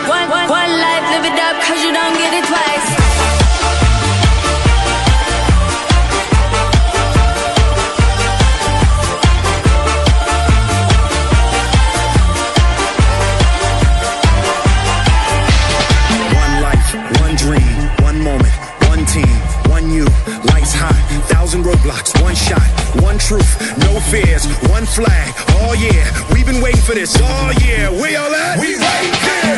One life, live it up, cause you don't get it twice. One life, one dream, one moment, one team, one you, lights high, 1,000 roadblocks, one shot, one truth, no fears, one flag, oh yeah, we've been waiting for this, oh yeah, we all at? We right here!